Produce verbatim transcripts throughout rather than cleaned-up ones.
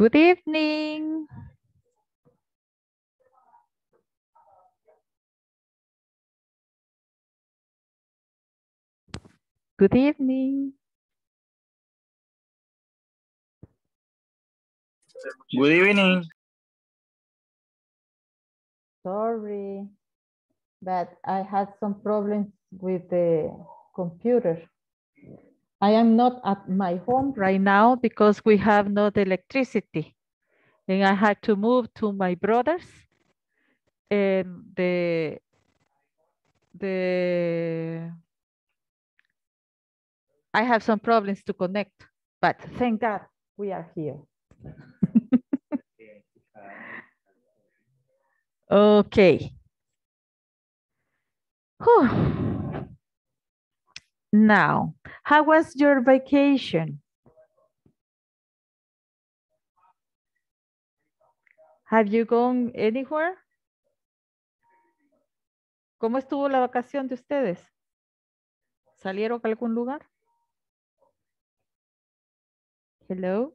Good evening. Good evening. Good evening. Sorry, but I had some problems with the computer. I am not at my home right now because we have not electricity. And I had to move to my brother's. And the, the, I have some problems to connect, but thank God we are here. Okay. Whew. Now, how was your vacation? Have you gone anywhere? ¿Cómo estuvo la vacación de ustedes? ¿Salieron a algún lugar? Hello.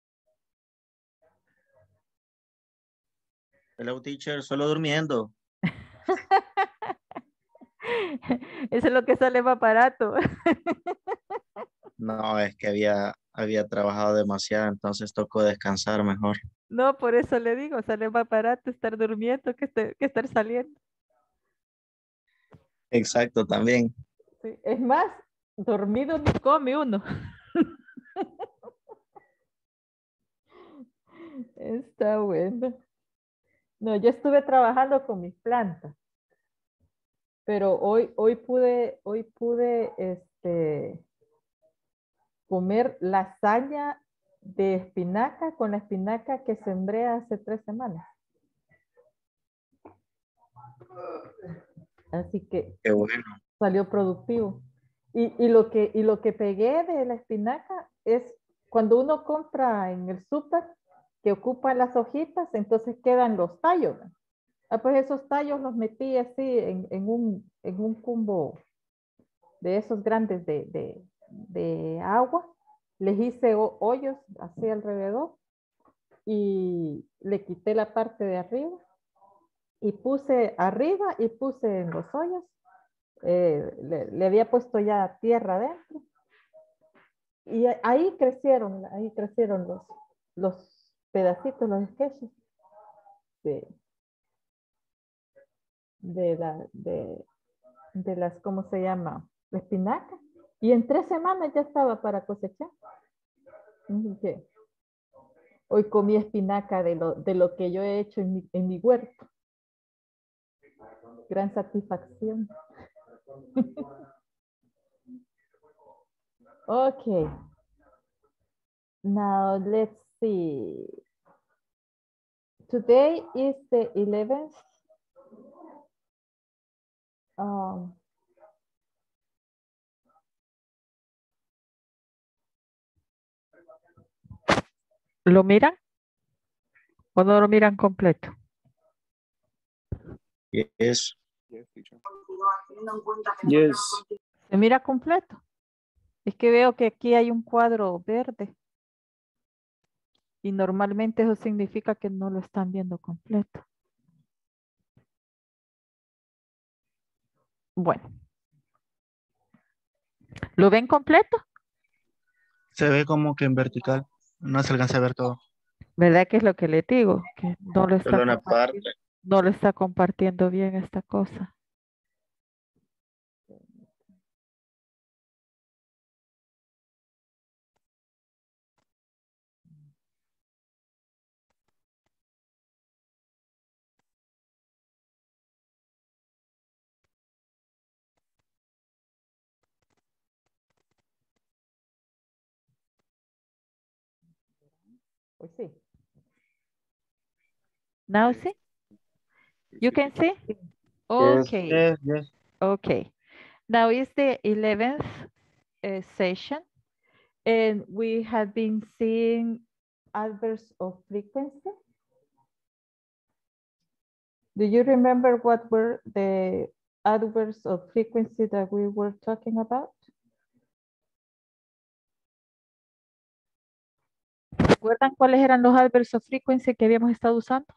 Hello, teacher. Solo durmiendo. Eso es lo que sale más barato. No, es que había, había trabajado demasiado, entonces tocó descansar mejor. No, por eso le digo, sale más barato estar durmiendo que, este- que estar saliendo. Exacto, también. Sí, es más, dormido ni come uno. Está bueno. No, yo estuve trabajando con mis plantas, pero hoy, hoy pude, hoy pude, este, comer lasaña de espinaca con la espinaca que sembré hace tres semanas. Así que Qué bueno. salió productivo. Y, y lo que, y lo que pegué de la espinaca es cuando uno compra en el súper que ocupa las hojitas, entonces quedan los tallos, ¿no? Ah, pues esos tallos los metí así en, en, un, en un cumbo de esos grandes de, de, de agua. Les hice ho- hoyos así alrededor y le quité la parte de arriba y puse arriba y puse en los hoyos. Eh, le, le había puesto ya tierra adentro y ahí crecieron, ahí crecieron los, los pedacitos, los sketches de, de, la, de, de las, ¿cómo se llama? Espinaca. Y en tres semanas ya estaba para cosechar. Así que hoy comí espinaca de lo, de lo que yo he hecho en mi, en mi huerto. Gran satisfacción. Okay. Now let's see. Today is the eleventh. Um, ¿Lo miran o no lo miran completo? Yes. Yes. ¿Se mira completo? Es que veo que aquí hay un cuadro verde. Y normalmente eso significa que no lo están viendo completo. Bueno. ¿Lo ven completo? Se ve como que en vertical. No se alcanza a ver todo. ¿Verdad que es lo que le digo? Que no lo está Solo una parte. compartiendo, no lo está compartiendo bien esta cosa. Pues sí. Now see? You can see? Okay. Yes, yes. Okay. Now is the eleventh uh, session, and we have been seeing adverbs of frequency. Do you remember what were the adverbs of frequency that we were talking about? ¿Recuerdan cuáles eran los adverbs of frequency que habíamos estado usando?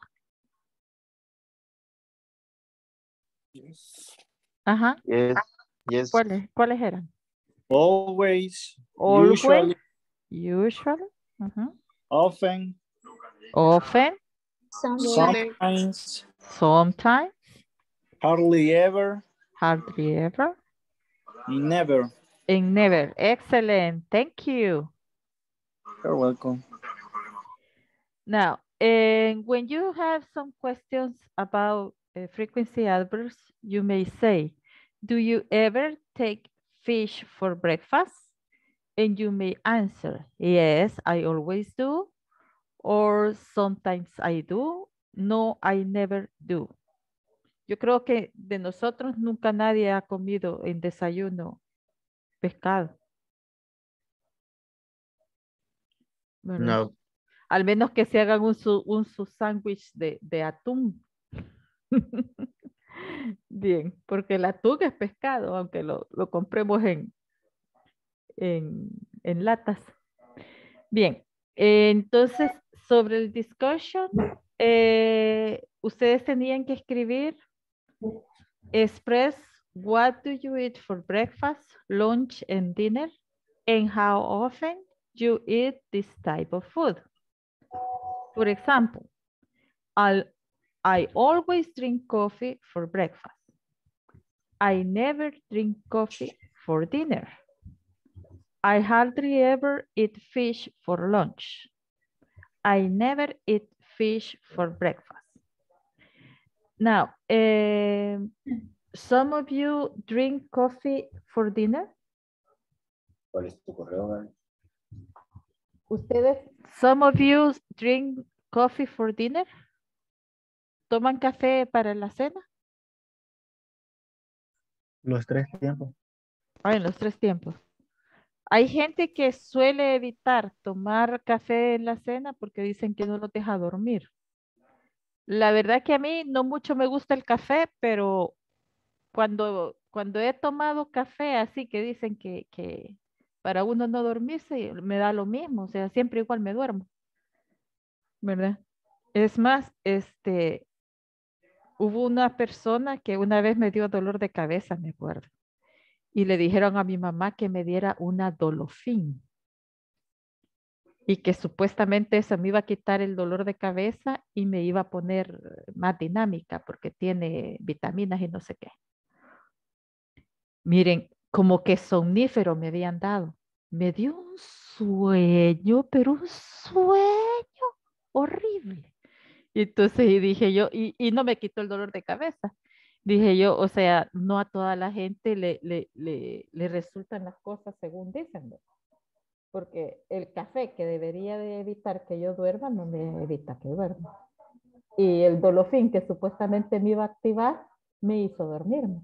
Yes. Ajá. Yes, yes. ¿Cuáles, cuáles eran? Always, Always, usually, usually, ujú, often, often, sometimes, sometimes, hardly ever, hardly ever, never. and never. Excellent. Thank you. You're welcome. Now, and when you have some questions about uh, frequency adverbs, you may say, do you ever take fish for breakfast? And you may answer, yes, I always do. Or sometimes I do. No, I never do. Yo creo que de nosotros nunca nadie ha comido en desayuno pescado, ¿verdad? No. Al menos que se hagan un su, un su sándwich de, de atún. Bien, porque el atún es pescado, aunque lo, lo compremos en, en, en latas. Bien, eh, entonces sobre el discussion, eh, ustedes tenían que escribir, express what do you eat for breakfast, lunch, and dinner, and how often you eat this type of food. For example, I'll, I always drink coffee for breakfast. I never drink coffee for dinner. I hardly ever eat fish for lunch. I never eat fish for breakfast. Now, um, some of you drink coffee for dinner. ¿Cuál es tu correo, Gaby? Ustedes, some of you drink coffee for dinner. ¿Toman café para la cena? Los tres tiempos. Ah, en los tres tiempos. Hay gente que suele evitar tomar café en la cena porque dicen que no lo deja dormir. La verdad que a mí no mucho me gusta el café, pero cuando, cuando he tomado café así que dicen que, que para uno no dormirse, me da lo mismo, o sea, siempre igual me duermo, ¿verdad? Es más, este, hubo una persona que una vez me dio dolor de cabeza, me acuerdo, y le dijeron a mi mamá que me diera una Dolofin y que supuestamente eso me iba a quitar el dolor de cabeza y me iba a poner más dinámica porque tiene vitaminas y no sé qué. Miren, como que somnífero me habían dado. Me dio un sueño, pero un sueño horrible. Y entonces y dije yo, y, y no me quitó el dolor de cabeza. Dije yo, o sea, no a toda la gente le, le, le, le resultan las cosas según dicen, ¿no? Porque el café que debería de evitar que yo duerma, no me evita que duerma. Y el dolofín que supuestamente me iba a activar, me hizo dormirme.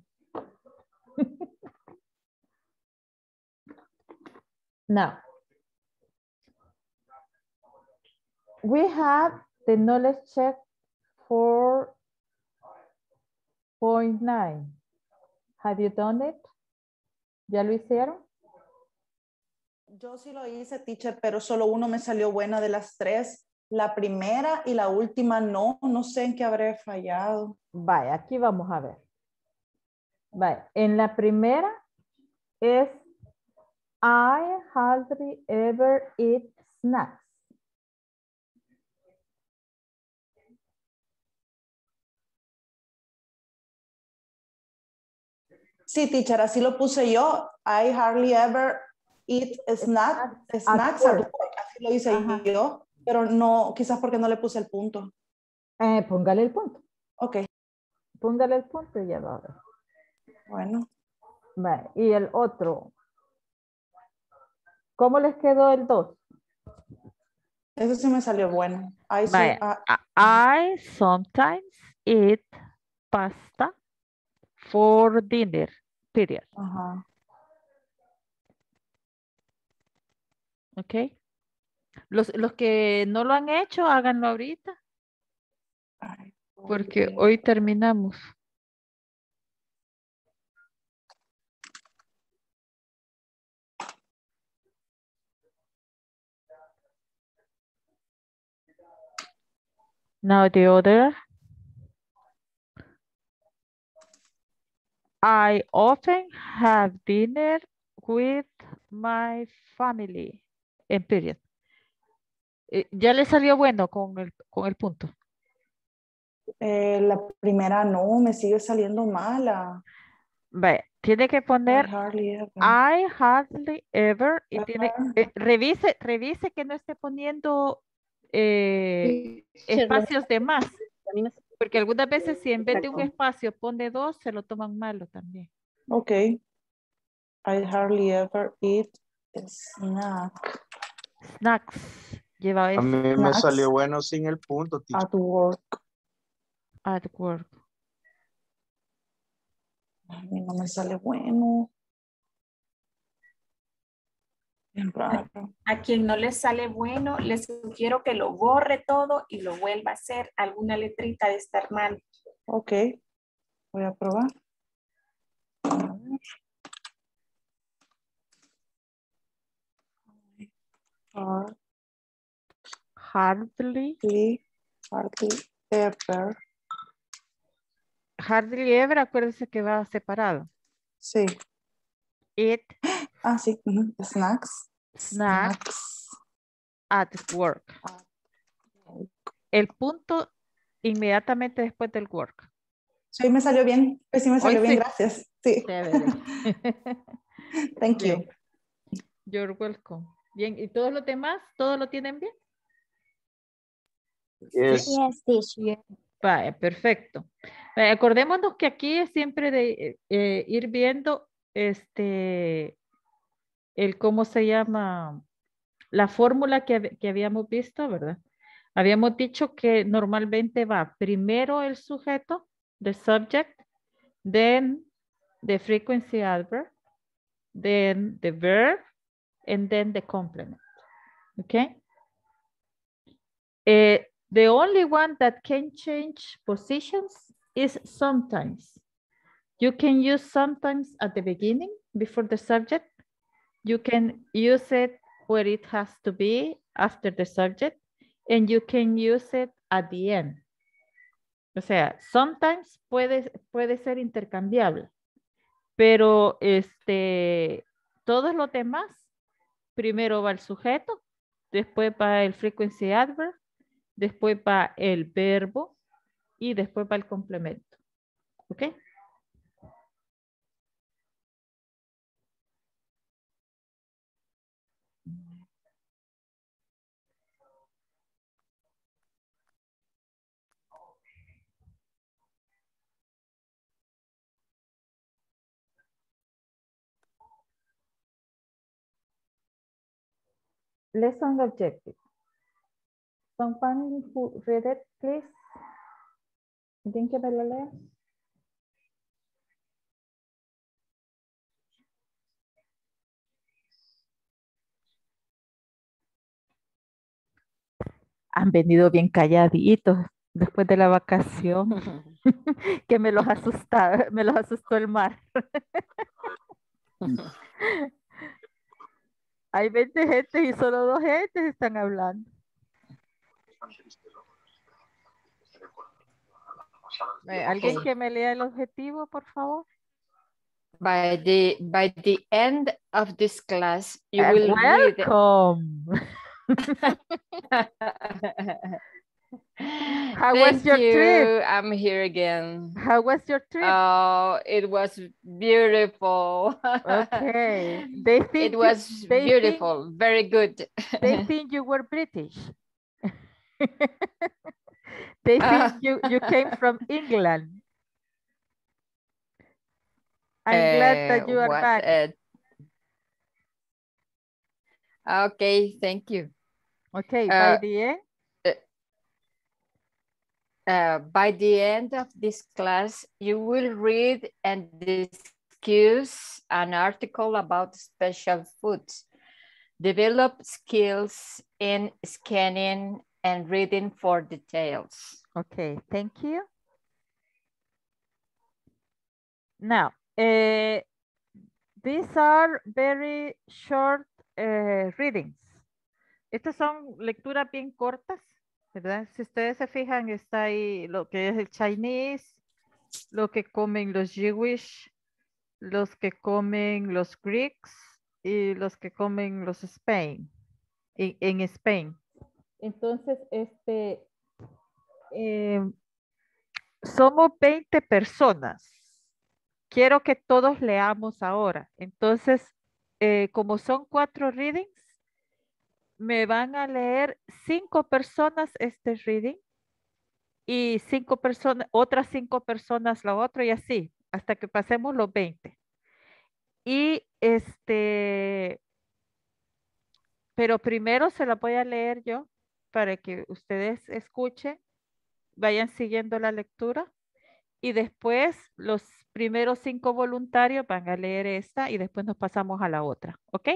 Now, we have the knowledge check four point nine. Have you done it? ¿Ya lo hicieron? Yo sí lo hice, teacher, pero solo uno me salió buena de las tres. La primera y la última no, no sé en qué habré fallado. Vaya, aquí vamos a ver. Vaya, en la primera es I hardly ever eat snacks. Sí, teacher, así lo puse yo. I hardly ever eat snack, Snacks snacks at at work. work. Así lo hice Ajá. yo, pero no, quizás porque no le puse el punto. Eh, póngale el punto. Ok, Póngale el punto y ya va a ver. bueno. Vale, y el otro. ¿Cómo les quedó el dos? Eso sí me salió bueno. I, so- Vaya, ah, I sometimes eat pasta for dinner, period. ajá. ¿Ok? Los, los que no lo han hecho, háganlo ahorita, Ay, porque bien. hoy terminamos. Now the other. I often have dinner with my family. En period. Eh, ya le salió bueno con el, con el punto. Eh, la primera no, me sigue saliendo mala. Ve, tiene que I poner hardly ever. I hardly ever y tiene, Ever. eh, revise, revise que no esté poniendo eh, espacios de más, porque algunas veces si en vez de un espacio pone dos, se lo toman malo también. Ok. I hardly ever eat a snack Snacks, lleva A eso, mí me Snacks. salió bueno sin el punto, teacher. at work. at work. A mí no me sale bueno. Bien raro. A quien no le sale bueno, les sugiero que lo borre todo y lo vuelva a hacer. Alguna letrita de estar mal. Ok. Voy a probar. A ver. Hardly, Hardly, hardly ever. hardly ever, acuérdense que va separado. Sí. Eat Ah, sí. ujú. Snacks. snacks at work. At work. El punto inmediatamente después del work. Sí, me salió bien. Pues sí, me salió Hoy bien, sí. gracias. Sí. Chévere. Thank Bien. you. You're welcome. Bien, ¿y todos los demás? ¿Todos lo tienen bien? Yes. Yes, teacher. Vale, perfecto. Eh, acordémonos que aquí es siempre de eh, eh, ir viendo este, el cómo se llama, la fórmula que, hab- que habíamos visto, ¿verdad? Habíamos dicho que normalmente va primero el sujeto, the subject, then the frequency adverb, then the verb, and then the complement. Okay? Uh, the only one that can change positions is sometimes. You can use sometimes at the beginning before the subject. You can use it where it has to be after the subject, and you can use it at the end. O sea, sometimes puede, puede ser intercambiable, pero este, todos los demás, primero va el sujeto, después va el frequency adverb, después va el verbo y después va el complemento. ¿Ok? Lesson objective. Someone who read it, please. ¿Alguien que me lo lea? Han venido bien calladitos después de la vacación. Que me los asusta, me los asustó el mar. Hay veinte gentes y solo dos gentes están hablando. Eh, ¿Alguien que me lea el objetivo, por favor? By the by the end of this class, you Uh, will read. welcome. How was Thank your you. trip? I'm here again. How was your trip? Oh, it was beautiful. Okay. They think It was you, they beautiful. Very good. Think, they think you were British. They think Uh, you, you came from England. I'm uh, glad that you are what, back. Uh, okay, thank you. Okay, uh, by the end. Uh, by the end of this class, you will read and discuss an article about special foods, develop skills in scanning and reading for details. Okay, thank you. Now, uh, these are very short uh, readings. Estas son lecturas bien cortas, ¿verdad? Si ustedes se fijan, está ahí lo que es el Chinese, lo que comen los Jewish, los que comen los Greeks y los que comen los Spain, en, en Spain. Entonces, este, eh, somos veinte personas. Quiero que todos leamos ahora. Entonces, eh, como son cuatro readings, me van a leer cinco personas este reading y cinco personas, otras cinco personas la otra y así, hasta que pasemos los veinte. Y este, pero primero se la voy a leer yo para que ustedes escuchen, vayan siguiendo la lectura y después los primeros cinco voluntarios van a leer esta y después nos pasamos a la otra, ¿ok?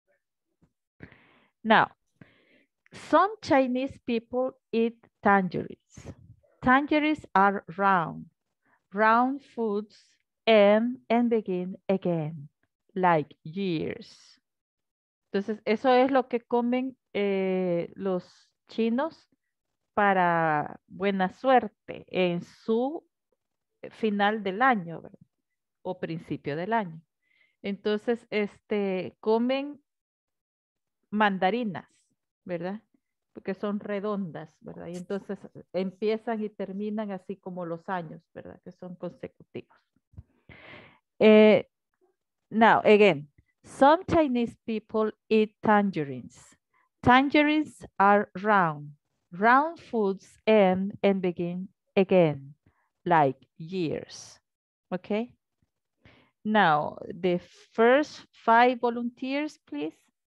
Now, some Chinese people eat tangerines. Tangerines are round, round foods and, and begin again, like years. Entonces, eso es lo que comen eh, los chinos para buena suerte en su final del año, ¿verdad? O principio del año. Entonces, este, comen mandarinas, ¿verdad? Porque son redondas, ¿verdad? Y entonces empiezan y terminan así como los años, ¿verdad? Que son consecutivos. Eh, now, again, some Chinese people eat tangerines. Tangerines are round, round foods end and begin again, like years, okay? Now, the first five volunteers, please.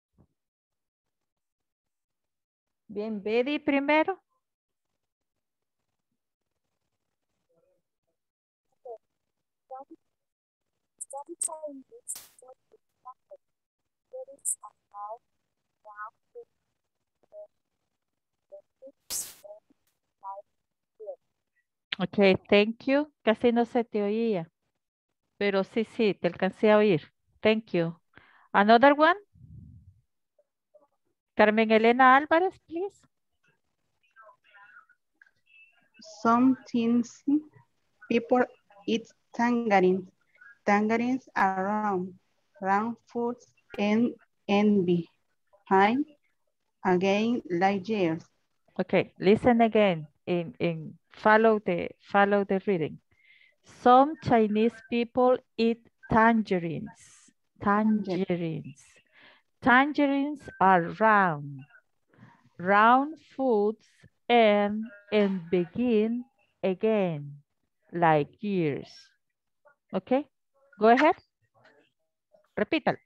Bien, Betty primero. Ok, thank you. Casi no se te oía, pero sí, sí, te alcancé a oír. Thank you. Another one? Carmen Elena Álvarez, please. Some teens people eat tangerines. Tangerines are round, round fruits and, and behind again like years. Okay, listen again and, and follow the follow the reading. Some Chinese people eat tangerines. Tangerines. Tangerines are round, round foods and, and begin again, like years. Okay, go ahead. Repítalo.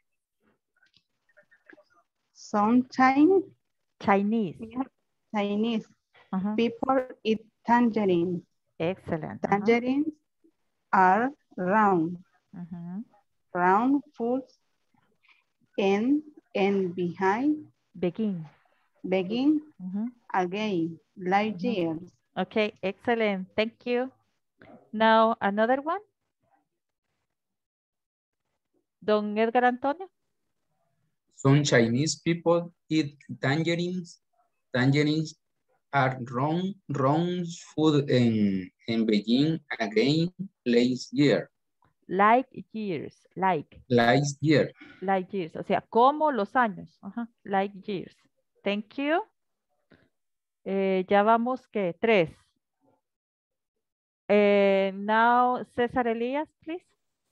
Some Chinese, Chinese. Chinese Uh-huh. people eat tangerines. Excellent. Tangerines uh-huh. are round, uh-huh. round foods and, and behind Begin. begin uh-huh. again, like uh-huh. years. Okay, excellent. Thank you. Now, another one. Don Edgar Antonio. Some Chinese people eat tangerines. Tangerines are round, round food and, and begin again last year. Like years, like. Last year. Like years, o sea, como los años. Uh-huh. Like years. Thank you. Eh, ya vamos, ¿qué? Tres. Eh, now, César Elías, please.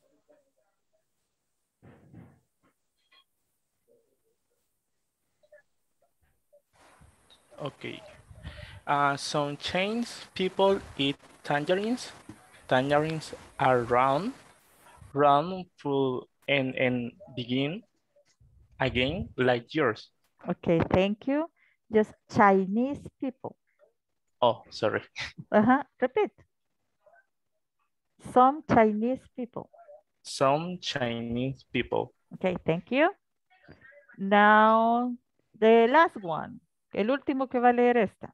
Okay. Uh, some Chinese people eat tangerines. Tangerines are round, round fruit and, and begin again like yours. Okay, thank you. Just Chinese people. Oh, sorry. Uh-huh. Repeat. Some Chinese people. Some Chinese people. Okay, thank you. Now, the last one. El último que va a leer esta.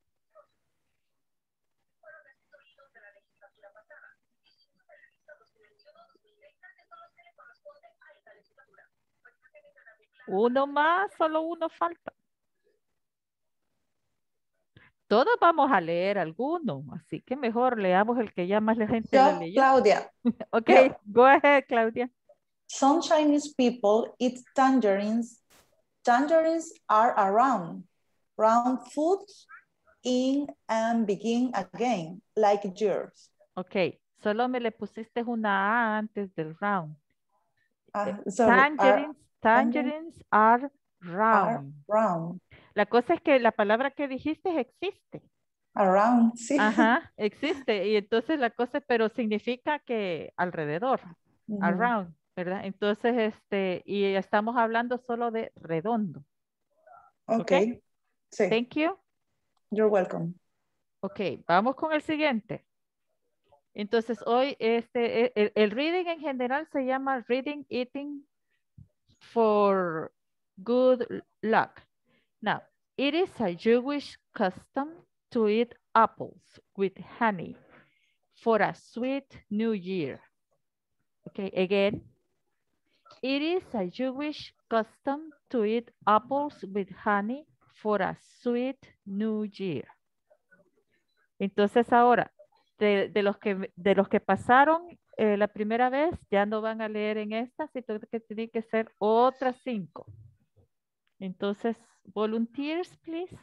Uno más, solo uno falta. Todos vamos a leer alguno, así que mejor leamos el que ya más la gente lo Yo, leyó. Claudia. Ok, Yo. go ahead, Claudia. Some Chinese people eat tangerines. Tangerines are around, round foods in and begin again, like yours. Ok, solo me le pusiste una A antes del round. Ah, sorry, Tangerines, are, tangerines are are round. round. La cosa es que la palabra que dijiste existe. Around, sí. Ajá, existe. Y entonces la cosa, pero significa que alrededor, Ujú. around, ¿verdad? Entonces, este, y estamos hablando solo de redondo. Ok, Ok. sí. Thank you. You're welcome. Ok, vamos con el siguiente. Entonces, hoy, este, el, el reading en general se llama reading, eating for good luck. Now, it is a Jewish custom to eat apples with honey for a sweet new year. Okay, again, it is a Jewish custom to eat apples with honey for a sweet new year. Entonces ahora, de, de los, que, de los que pasaron eh, la primera vez, ya no van a leer en esta, sino que tienen que ser otras cinco. Entonces, volunteers, please.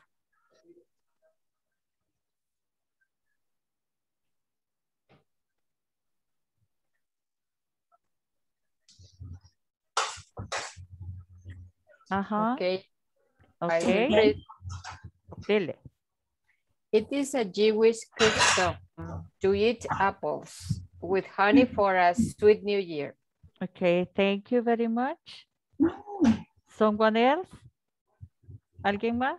Ajá. Okay. I Ok. will read. Dile. It is a Jewish custom to eat apples with honey for a sweet new year. Okay, thank you very much. Someone else? ¿Alguien más?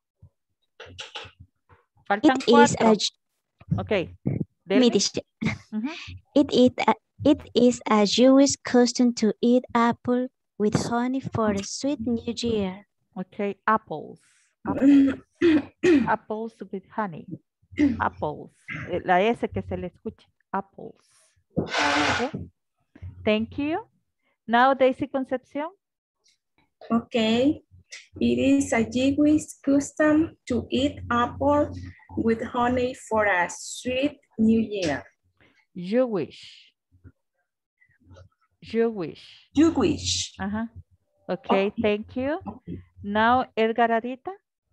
Faltan It is cuatro. a Ok. Me Delmi. dice, Ujú. it, is a, it is a Jewish custom to eat apple with honey for a sweet new year. Ok, apples. Apples. Apples with honey. Apples. Eh, La S que se le escuche. Apples. Okay. Thank you. Now, Daisy Concepción. Okay. It is a Jewish custom to eat apple with honey for a sweet new year. Jewish. Jewish. Jewish. Ajá. Okay, thank you. Now, Edgar Arita.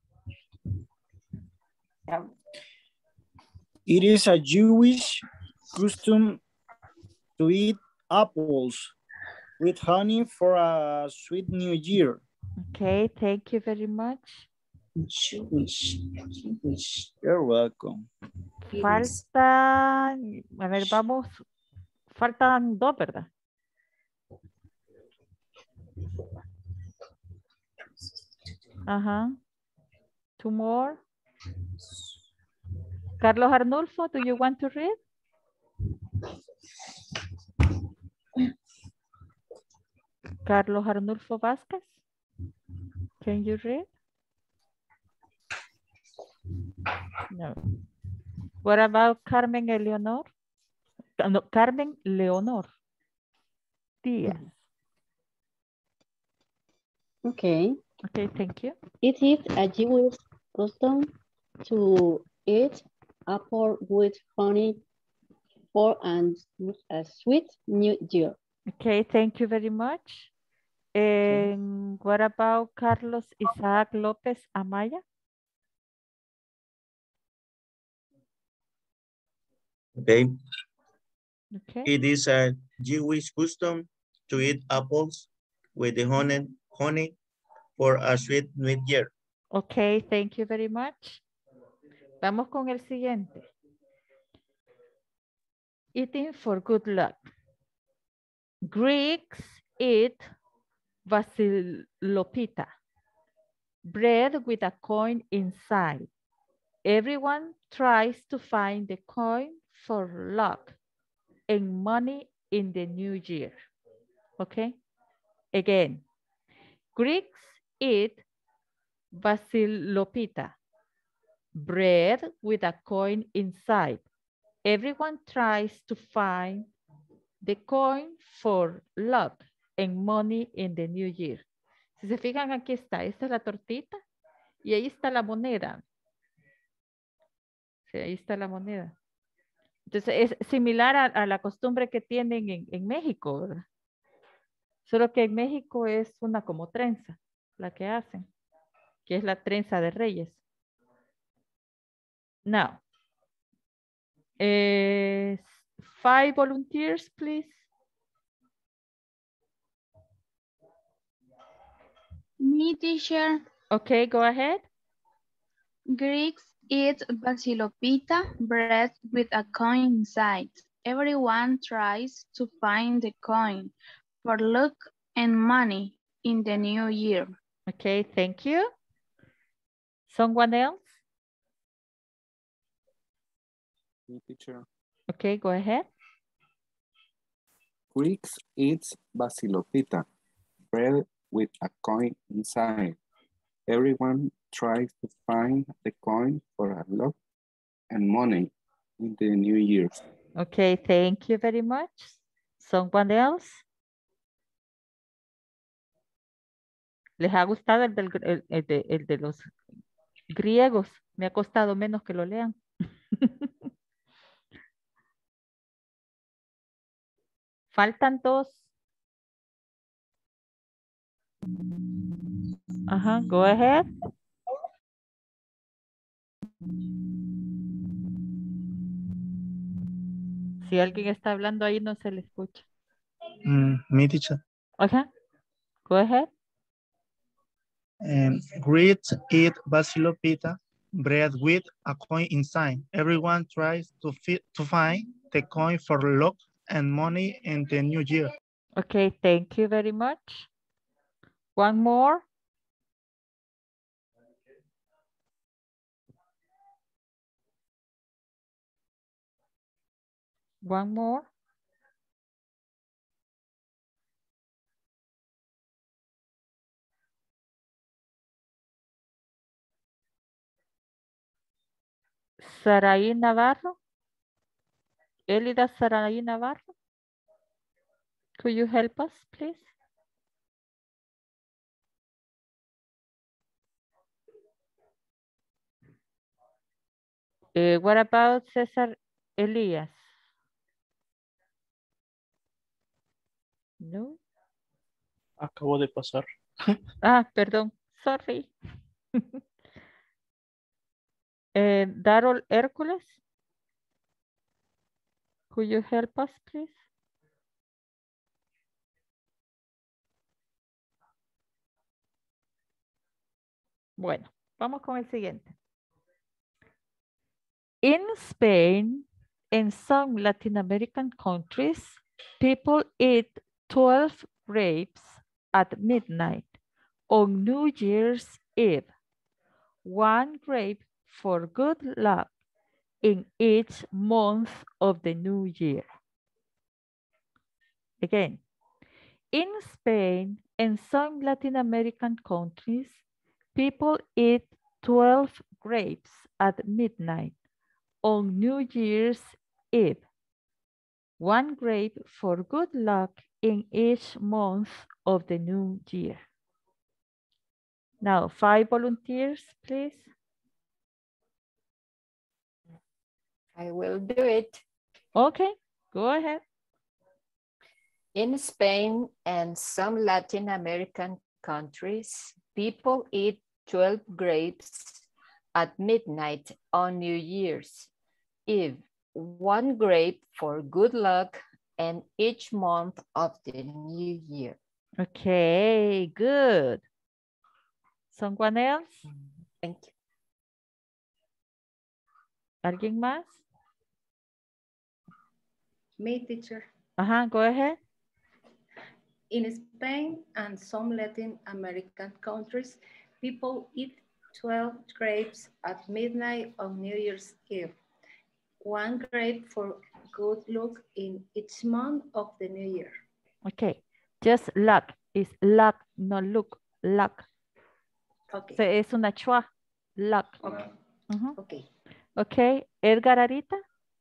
It is a Jewish custom to eat apples with honey for a sweet new year. Okay, thank you very much. Jewish. Jewish. You're welcome. Falta, a ver, vamos, faltan dos, ¿verdad? Ajá. Two more. Carlos Arnulfo, do you want to read? Carlos Arnulfo Vázquez, can you read? No. What about Carmen Eleonor? No, Carmen Leonor Díaz. Okay. Okay, thank you. It is a Jewish custom to eat apple with honey for and a sweet new year. Okay, thank you very much. And what about Carlos Isaac López Amaya? Okay. Okay. It is a Jewish custom to eat apples with the honey, honey for a sweet new year. Okay, thank you very much. Vamos con el siguiente. Eating for good luck. Greeks eat vasilopita, bread with a coin inside. Everyone tries to find the coin for luck and money in the new year. Okay? Again, Greeks eat vasilopita, bread with a coin inside. Everyone tries to find the coin for luck and money in the new year. Si se fijan, aquí está. Esta es la tortita y ahí está la moneda. Sí, ahí está la moneda. Entonces es similar a, a la costumbre que tienen en, en México, ¿verdad? Solo que en México es una como trenza, la que hacen, que es la trenza de reyes. Now, eh, five volunteers, please. Me, teacher. Okay, go ahead. Greeks eat basilopita, bread with a coin inside. Everyone tries to find the coin for luck and money in the new year. Okay, thank you. Someone else? Me, teacher. Okay, go ahead. Greeks eat basilopita, bread with a coin inside. Everyone tries to find the coin for a luck and money in the new year. Okay, thank you very much. Someone else? ¿Les ha gustado el, del, el, el de, el de los griegos? Me ha costado menos que lo lean. Faltan dos. Ajá, go ahead. Si alguien está hablando ahí, no se le escucha. Mm, me, teacher. Ajá, go ahead. Um, Greeks eat basilopita, bread with a coin inside. Everyone tries to fit to find the coin for luck and money in the new year. Okay, thank you very much. One more. One more. Saraí Navarro. Elida Saraí Navarro. Could you help us, please? Uh, what about Cesar Elias? No. Acabo de pasar. Ah, perdón. Sorry. uh, Darol Hércules. Could you help us, please? Bueno, vamos con el siguiente. In Spain, in some Latin American countries, people eat twelve grapes at midnight on New Year's Eve. One grape for good luck in each month of the new year. Again, in Spain and some Latin American countries, people eat twelve grapes at midnight on New Year's Eve. One grape for good luck in each month of the new year. Now, five volunteers, please. I will do it. Okay, go ahead. In Spain and some Latin American countries, people eat twelve grapes at midnight on New Year's Eve. One grape for good luck and each month of the new year. Okay, good. Someone else? Thank you. ¿Alguien más? Me, teacher. Uh-huh, go ahead. In Spain and some Latin American countries, people eat twelve grapes at midnight on New Year's Eve. One grape for good luck in each month of the new year. Okay, just luck. Is luck, no look, luck. Okay. So es una chua, luck. Okay. Uh-huh. Okay. Okay, Edgar Arita.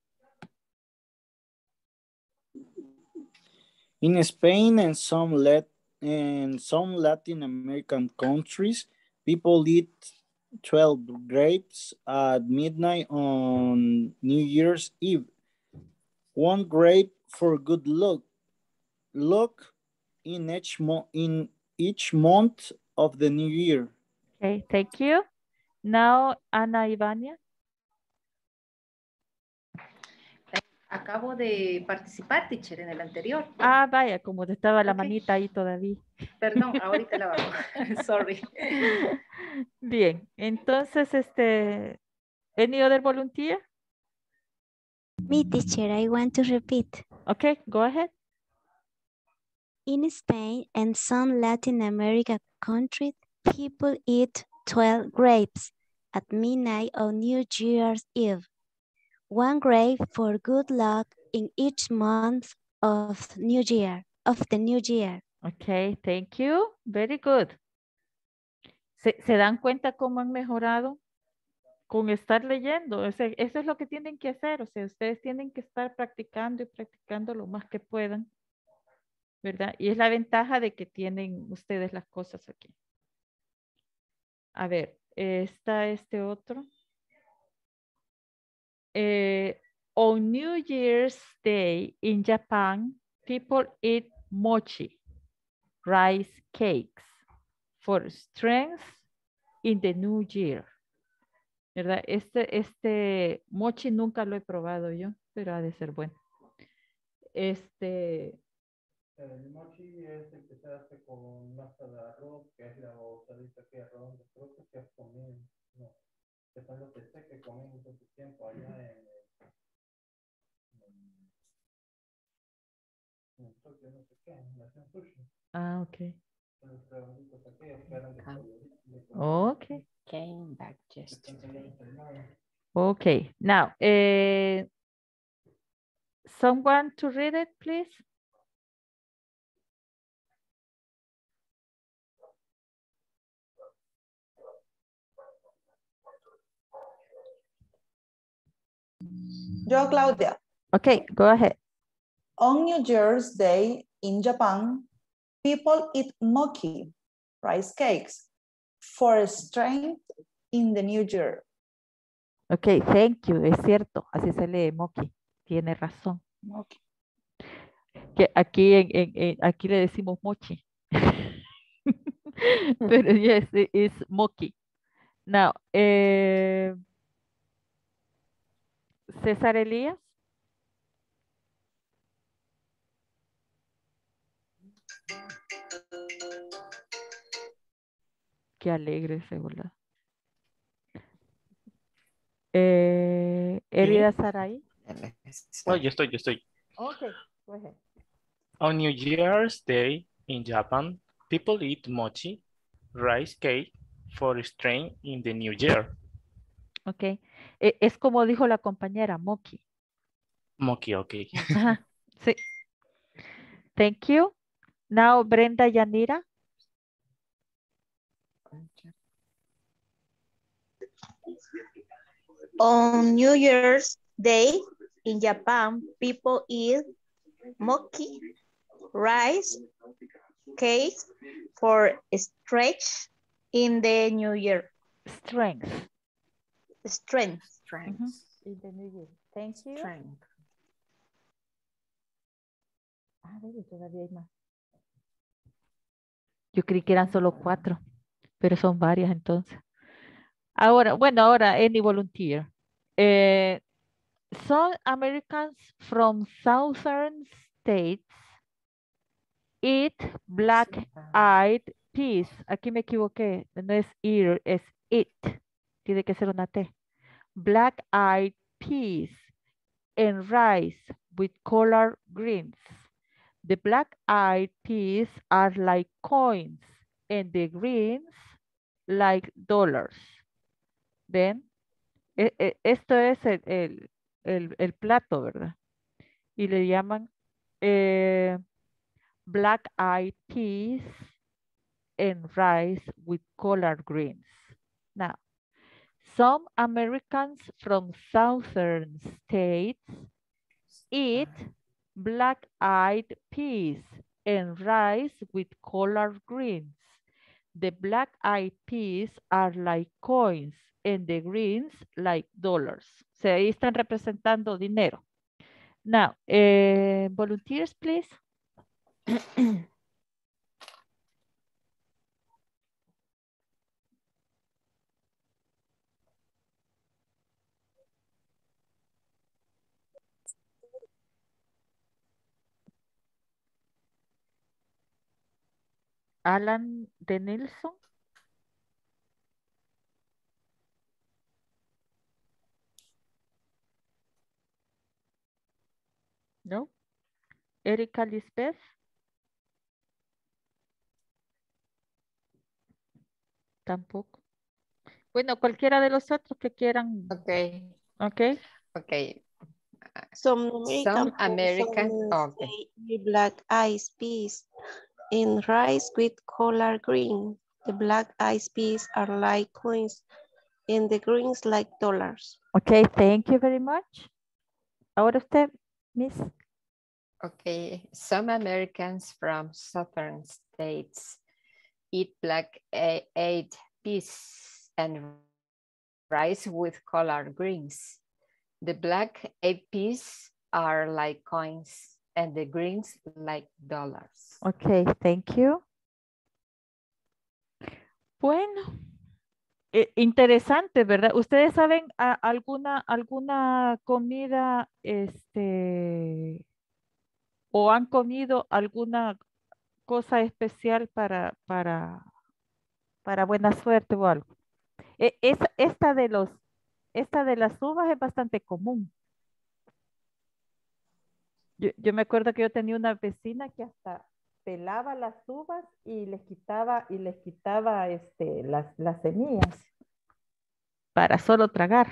In Spain and some Lat and some Latin American countries, people eat twelve grapes at midnight on New Year's Eve. One grape for good luck. Luck in each mo in each month of the new year. Okay, thank you. Now, Ana Ivania. Acabo de participar, teacher, en el anterior. Ah, vaya, como te estaba la Ok. manita ahí todavía. Perdón, ahorita la bajo. Sorry. Bien, entonces, este, any other volunteer? Me, teacher, I want to repeat. Okay, go ahead. In Spain and some Latin America countries, people eat twelve grapes at midnight on New Year's Eve. One grape for good luck in each month of New Year, of the New Year. Okay, thank you. Very good. ¿Se, se dan cuenta cómo han mejorado con estar leyendo? O sea, eso es lo que tienen que hacer. O sea, ustedes tienen que estar practicando y practicando lo más que puedan, ¿verdad? Y es la ventaja de que tienen ustedes las cosas aquí. A ver, está este otro. Eh, on New Year's Day in Japan, people eat mochi, rice cakes, for strength in the new year. ¿Verdad? Este, este mochi nunca lo he probado yo, pero ha de ser bueno. Este... El mochi es el que se hace con masa de arroz, que es la osadita que es redonda, creo que se ha comido, no, que son los que sé que comimos hace tiempo allá en, en, en Tokio, no sé qué, en la sushi. Ah, ok. Son los redonditos aquellos que eran de color. Ok. Came back yesterday. Okay, now, uh, someone to read it, please? Yo, Claudia. Okay, go ahead. On New Year's Day in Japan, people eat mochi, rice cakes, for strength in the new year. Okay, thank you, es cierto, así se lee mochi, tiene razón. Mochi. Que aquí, en, en, en- aquí le decimos mochi. Pero yes, it is mochi. Now, eh, César Elías. Qué alegre ese volado. Eh, Elida Saray. Oh, yo estoy, yo estoy. Okay, go ahead. On New Year's Day in Japan, people eat mochi, rice cake, for strength in the new year. Okay. E- es como dijo la compañera, mochi. Mochi, ok. Ajá, sí. Thank you. Now, Brenda Yanira. On New Year's Day in Japan, people eat mochi, rice, cakes for stretch in the new year. Strength. Strength. Strength. Mm-hmm. In the new year. Thank you. Strength. Ah, debe, todavía hay más. Yo creí que eran solo cuatro, pero son varias entonces. Ahora, bueno, ahora, any volunteer. Eh, some Americans from southern states eat black-eyed peas. Aquí me equivoqué. No es ear, es it. Tiene que ser una T. Black-eyed peas and rice with collard greens. The black-eyed peas are like coins and the greens like dollars. ¿Ven? E- e- esto es el, el, el, el plato, ¿verdad? Y le llaman eh, black-eyed peas and rice with collard greens. Now, some Americans from southern states eat black-eyed peas and rice with collard greens. The black eyed peas are like coins and the greens like dollars. O sea, ahí están representando dinero. Now, eh, volunteers, please. Alan de Nelson. No. Erika Lisbeth. Tampoco. Bueno, cualquiera de los otros que quieran. Okay. Okay. Okay. Some American, Some American. persons Okay. say the black eyed peas in rice with collard green. The black eyed peas are like coins and the greens like dollars. Okay, thank you very much. Ahora usted, Miss. Okay. Some Americans from southern states eat black-eyed peas and rice with collard greens. The black-eyed peas are like coins and the greens like dollars. Okay, thank you. Bueno, eh, interesante, ¿verdad? ¿Ustedes saben a- alguna, alguna comida, este, o han comido alguna cosa especial para, para, para buena suerte o algo? E- esa- esta de los, esta de las uvas es bastante común. Yo, yo me acuerdo que yo tenía una vecina que hasta pelaba las uvas y les quitaba, y les quitaba este, las, las semillas para solo tragar.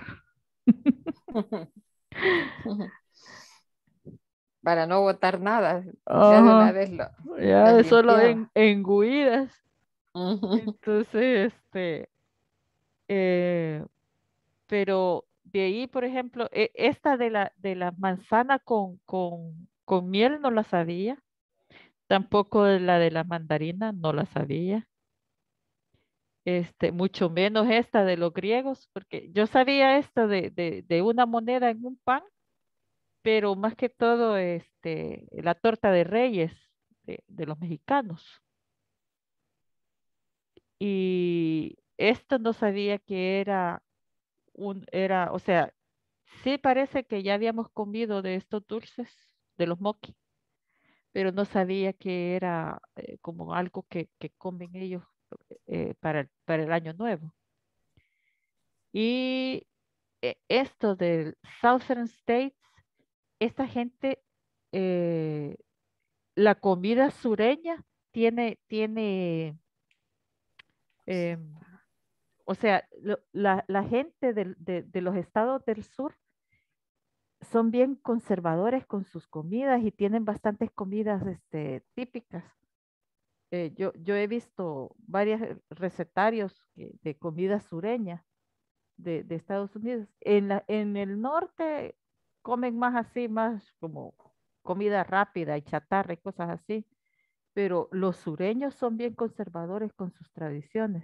Para no botar nada. Ya de Ajá. una vez lo Ya las solo limpiaba. en, engullidas. Ujú. Entonces, este, eh, pero de ahí, por ejemplo, e- esta de la, de la manzana con, con, con miel no la sabía. Tampoco de la de la mandarina no la sabía. Este, mucho menos esta de los griegos, porque yo sabía esta de, de, de una moneda en un pan, pero más que todo este, la torta de reyes de, de los mexicanos. Y esto no sabía que era un, era, o sea, sí parece que ya habíamos comido de estos dulces, de los moquis, pero no sabía que era eh, como algo que, que comen ellos eh, para, el- para el año nuevo. Y eh, esto del Southern States, esta gente, eh, la comida sureña tiene, tiene, em, o sea, lo- la, la gente del- de, de los estados del sur son bien conservadores con sus comidas y tienen bastantes comidas este, típicas. Eh, yo, yo he visto varios recetarios que- de comida sureña de, de Estados Unidos. En la, en el norte comen más así, más como comida rápida y chatarra y cosas así, pero los sureños son bien conservadores con sus tradiciones.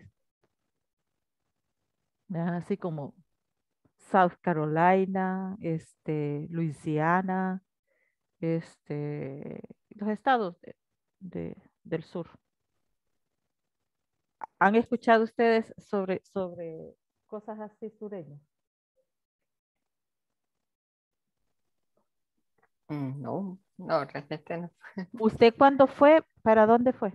Ah, así como South Carolina, este, Louisiana, este, los estados de, de- del sur. ¿Han escuchado ustedes sobre, sobre cosas así sureñas? Mm, No, no, realmente no. ¿Usted cuándo fue? ¿Para dónde fue?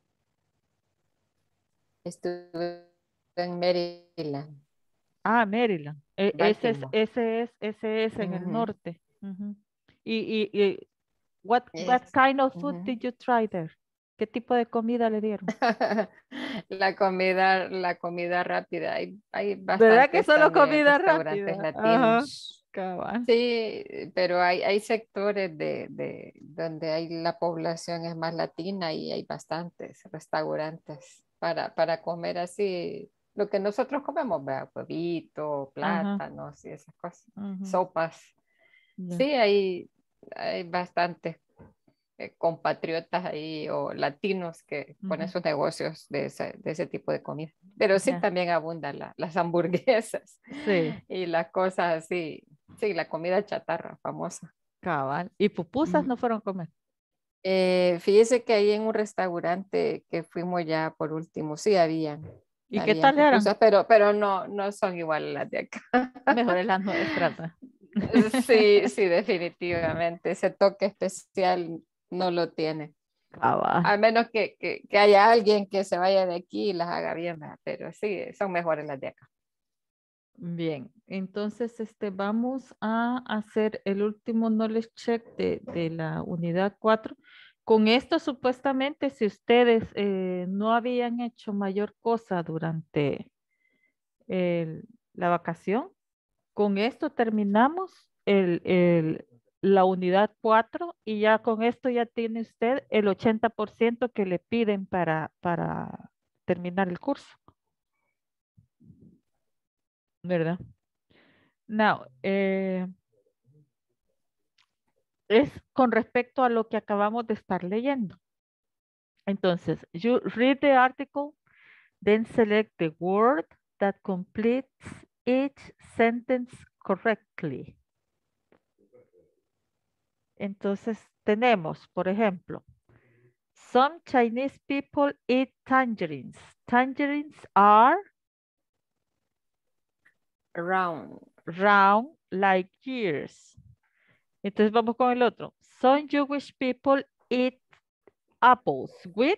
Estuve en Maryland, Ah, Maryland. E- ese es, Baltimore. ese es, ese es en el Ujú. norte. Ujú. Y, y, y what, what Es- kind of food ujú. did you try there? ¿Qué tipo de comida le dieron? La comida, la comida rápida. Hay, hay ¿Verdad que bastantes solo también comida restaurantes rápida? Ajá, latinos. cabal. Sí, pero hay, hay sectores de, de donde hay la población es más latina y hay bastantes restaurantes para, para comer así lo que nosotros comemos, ¿verdad? Huevito, Ajá. plátanos y esas cosas, Ujú. sopas. Ya. Sí, hay, hay bastantes eh, compatriotas ahí o latinos que ponen Ujú. sus negocios de ese, de ese tipo de comida. Pero sí Ya. también abundan la- las hamburguesas Sí, y las cosas así. Sí, la comida chatarra famosa. cabal. ¿Y pupusas no fueron a comer? Eh, fíjese que ahí en un restaurante que fuimos ya por último, sí habían, ¿Y qué habían tal eran? pupusas, pero, pero no, no son igual a las de acá. Mejor las nuestras. ¿no? Sí, sí, definitivamente. Ese toque especial no lo tiene. Cabal. Al menos que, que, que haya alguien que se vaya de aquí y las haga bien, ¿verdad? Pero sí, son mejores las de acá. Bien, entonces este, vamos a hacer el último knowledge check de, de la unidad cuatro. Con esto, supuestamente, si ustedes eh, no habían hecho mayor cosa durante el- la vacación, con esto terminamos el, el- la unidad cuatro y ya con esto ya tiene usted el ochenta por ciento que le piden para, para terminar el curso, ¿verdad? Now, eh, es con respecto a lo que acabamos de estar leyendo. Entonces, you read the article, then select the word that completes each sentence correctly. Entonces, tenemos, por ejemplo, some Chinese people eat tangerines. Tangerines are Round. round like years. Entonces, vamos con el otro. Some Jewish people eat apples with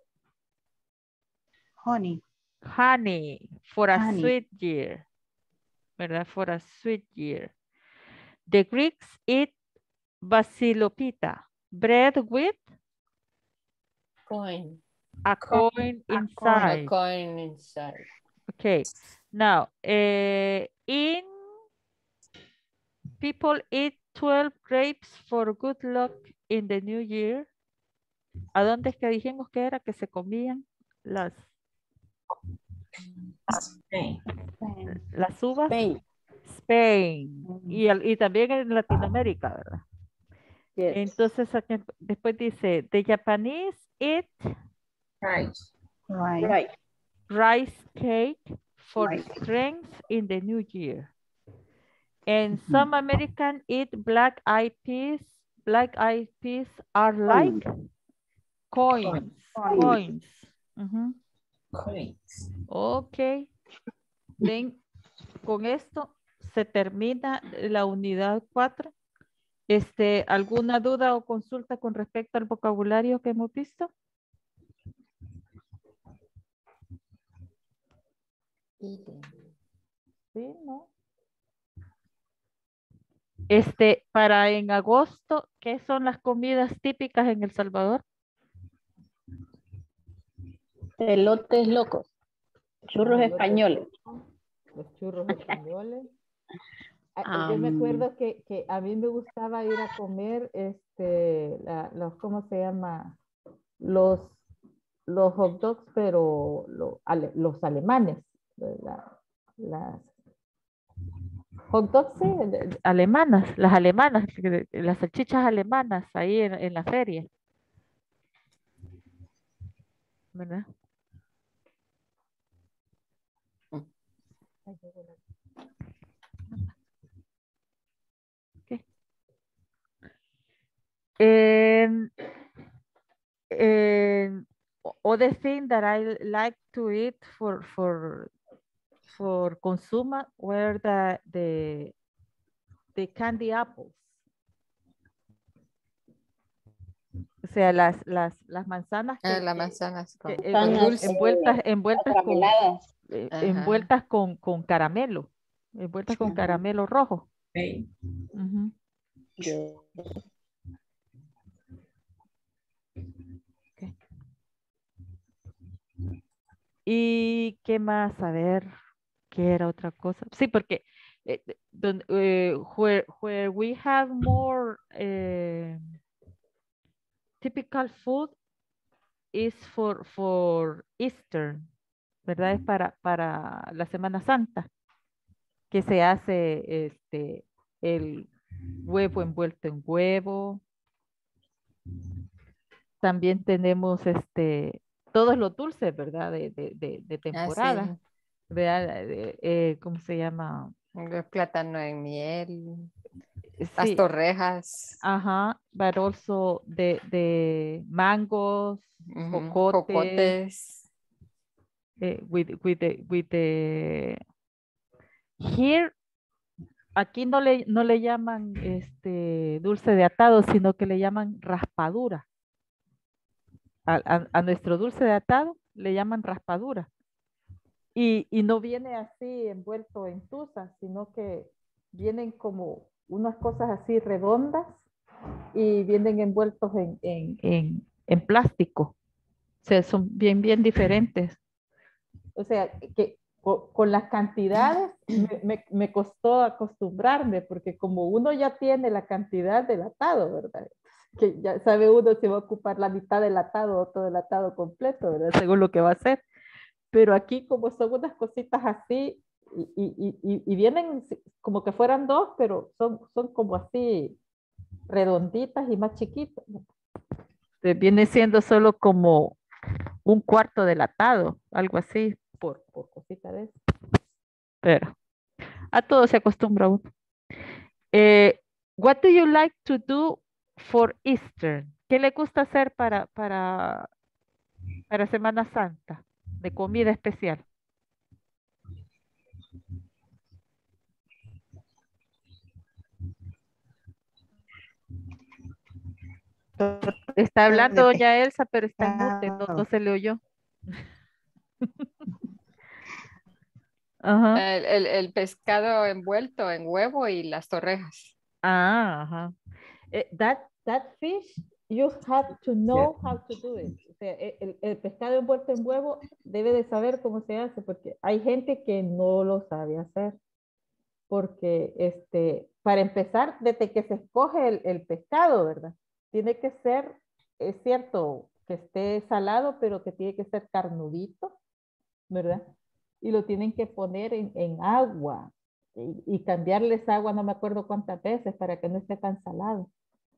Honey. honey for a Honey. sweet year. ¿Verdad? For a sweet year. The Greeks eat basilopita, bread with Coin. a Coin. coin A inside. coin inside. Okay. Now, uh, in people eat twelve grapes for good luck in the new year. ¿A dónde es que dijimos que era que se comían las, Spain. las uvas? Spain. Spain. Y, al- y también en Latinoamérica, ¿verdad? Yes. Entonces, aquí después dice, the Japanese eat Rice. Right. Right. rice cake for Right. strength in the new year. And some American eat black eyed peas. Black eyed peas are like coins. Coins. Coins. Ujú. Coins. Ok. Then, con esto se termina la unidad cuatro. Este, ¿alguna duda o consulta con respecto al vocabulario que hemos visto? Sí, ¿no? Este, para en agosto, ¿qué son las comidas típicas en El Salvador? Elotes locos. Churros Los elotes españoles. locos, los churros españoles. Ah, Um, Yo me acuerdo que, que a mí me gustaba ir a comer, este, la- los, ¿cómo se llama? Los, los hot dogs, pero lo- ale- los alemanes. la- las hot dogs, sí, de- de- alemanas, las alemanas, que- las salchichas alemanas ahí en, en la feria. ¿Verdad? Ok. And, and other thing that I like to eat for for for consumer were the the the candy apples. O sea, las las las manzanas Ah, que, las que- manzanas con, que, eh, con envuel- dulce. envueltas envueltas con Acarameladas. eh, Ajá. envueltas con con caramelo, envueltas con caramelo rojo. Okay. Ujú. Yes. Ok. ¿Y qué más? A ver, ¿qué era otra cosa? Sí, porque eh, eh, don- eh, where, where we have more eh, typical food is for, for Easter, ¿verdad? Es para, para la Semana Santa, que se hace este, el huevo envuelto en huevo, También tenemos este, todos los dulces, ¿verdad? De, de, de, de temporada. Ah, sí. ¿Verdad? Eh, eh, ¿cómo se llama? El plátano en miel, las Sí. torrejas. Ajá, but also de, de mangos, Ujú, jocotes, jocotes. eh, with, with the, with the, here, aquí no le, no le llaman este dulce de atado, sino que le llaman raspadura. A, a- a nuestro dulce de atado le llaman raspadura. Y, y no viene así envuelto en tusa, sino que vienen como unas cosas así redondas y vienen envueltos en, en, en, en plástico. O sea, son bien, bien diferentes. O sea, que co- con las cantidades me, me- me costó acostumbrarme, porque como uno ya tiene la cantidad del atado, ¿verdad? Que ya sabe uno si va a ocupar la mitad del atado o todo el atado completo, ¿verdad? Según lo que va a hacer. Pero aquí como son unas cositas así y, y- y- y vienen como que fueran dos, pero son, son como así redonditas y más chiquitas. Entonces, viene siendo solo como un cuarto del atado, algo así, por, por cosita de eso. Pero a todo se acostumbra uno. Eh, what do you like to do for Easter? ¿Qué le gusta hacer para, para, para Semana Santa? De comida especial. Está hablando doña Elsa, pero está en mute, no, no se le oyó. Ajá. El, el- el pescado envuelto en huevo y las torrejas. Ah, ajá. Eh, that, that fish, you have to know how to do it. O sea, e- el, el pescado envuelto en huevo debe de saber cómo se hace, porque hay gente que no lo sabe hacer. Porque, este, para empezar, desde que se escoge el, el pescado, ¿verdad? Tiene que ser, es cierto, que esté salado, pero que tiene que ser carnudito, ¿verdad? Y lo tienen que poner en, en agua y, y cambiarles agua, no me acuerdo cuántas veces, para que no esté tan salado.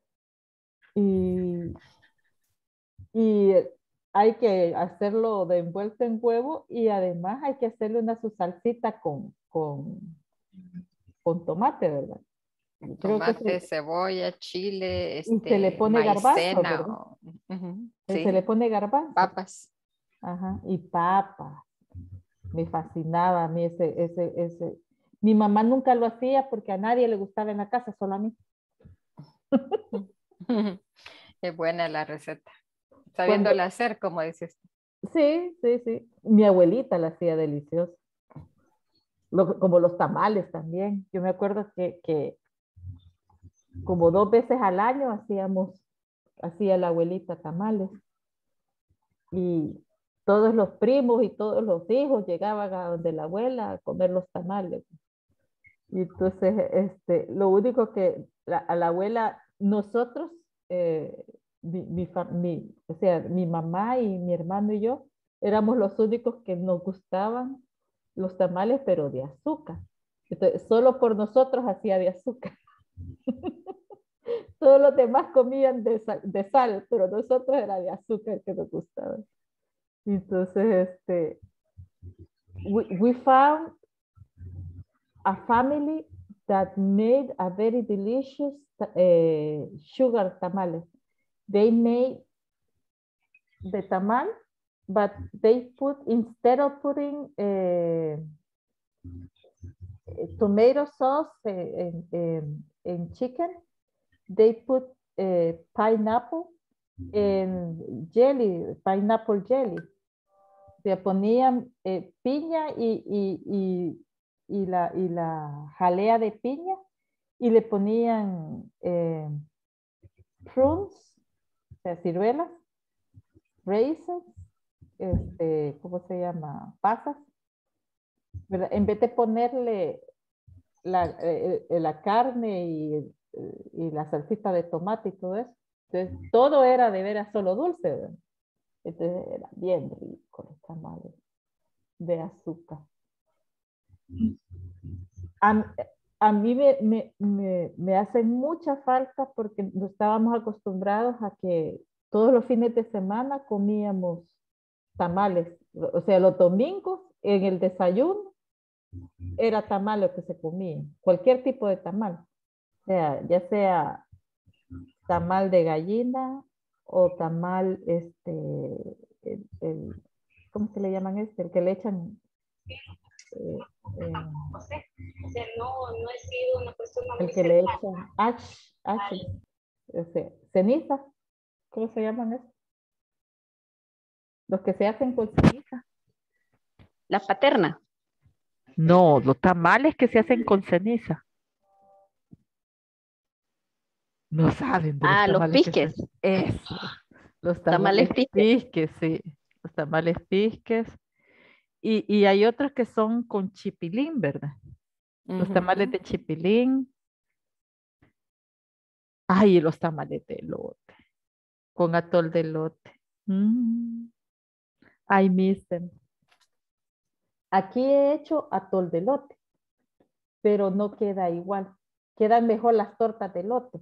Y, y hay que hacerlo de envuelto en huevo y además hay que hacerle una su salsita con, con, con tomate, ¿verdad? Creo que Tomate, se, cebolla, chile, y se le este, pone garbanzo, maicena. ¿verdad? o- ujú, Eh, sí, Se le pone garbanzo. papas. Ajá, y papa. Me fascinaba a mí ese, ese, ese. Mi mamá nunca lo hacía porque a nadie le gustaba en la casa, solo a mí. Es buena la receta. Cuando, Sabiéndola hacer, como dices. sí, sí, sí. Mi abuelita la hacía delicioso. Lo- como los tamales también. Yo me acuerdo que, que como dos veces al año hacíamos, hacía la abuelita tamales. Y todos los primos y todos los hijos llegaban a donde la abuela a comer los tamales. Y entonces, este, lo único que la- a la abuela, nosotros, eh, mi, mi fa- mi- o sea, mi mamá y mi hermano y yo, éramos los únicos que nos gustaban los tamales, pero de azúcar. Entonces, solo por nosotros hacía de azúcar. Todos los demás comían de sal, de sal, pero nosotros era de azúcar que nos gustaba. Entonces, este, we, we found a family that made a very delicious uh, sugar tamales. They made the tamal, but they put, instead of putting uh, tomato sauce in, in, in chicken, they put uh, pineapple and jelly, pineapple jelly. Se ponían eh, piña y, y, y, y, la, y la jalea de piña y le ponían eh, prunes, o sea, ciruelas, raisins, este, ¿cómo se llama? Pasas, ¿verdad? En vez de ponerle la, eh, eh, la carne y, y la salsita de tomate y todo eso. Entonces, todo era de veras solo dulce, ¿verdad? Entonces, era bien rico los tamales de azúcar. Um, a mí me, me, me, me hacen mucha falta porque no estábamos acostumbrados a que todos los fines de semana comíamos tamales. O sea, los domingos en el desayuno era tamal lo que se comía, cualquier tipo de tamal. O sea, ya sea tamal de gallina o tamal, este, el, el, ¿cómo se le llaman este? El que le echan... Eh, eh, O sea, o sea, no, no he sido una persona el muy que le cercana. echan ash, ash, o sea, ceniza, ¿cómo se llaman eso? Los que se hacen con ceniza. La paterna. No, los tamales que se hacen con ceniza. No saben de los Ah, los tamales que se pisques. hacen. Eso. Los Tamales tamales pisques. pisques, sí. Los tamales pisques. Y, y hay otros que son con chipilín, ¿verdad? Los Ujú. tamales de chipilín. Ay, y los tamales de elote. Con atol de elote. Mm, I miss them. Aquí he hecho atol de elote, pero no queda igual. Quedan mejor las tortas de elote